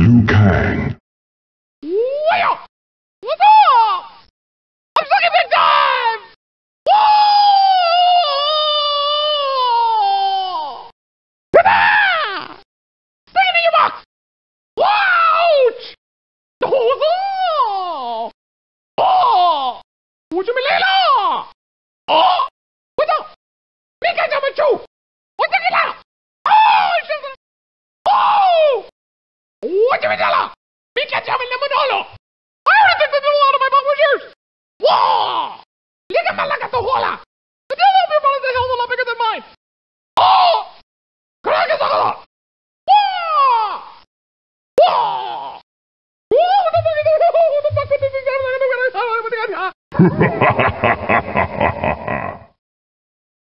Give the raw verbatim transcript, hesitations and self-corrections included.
Liu Kang. Wow! What's up? I'm sucking big time! Whoa! Ta-da! Stick it in your box! Ouch! What's up? Oh! What you mean, Layla? Oh! What's up? Mika jump at you! What's up, Layla? Oh! Shit! Oh! What you mean, Layla? Mika jump in the Manolo! I already took the door out of my mouth with yours! Whoa! Liga malakas to hola! The devil of your body is a hell of a lot bigger than mine! Oh! Krakas ako! Whoa! Whoa! Whoa! What the fuck is that? What the fuck is this?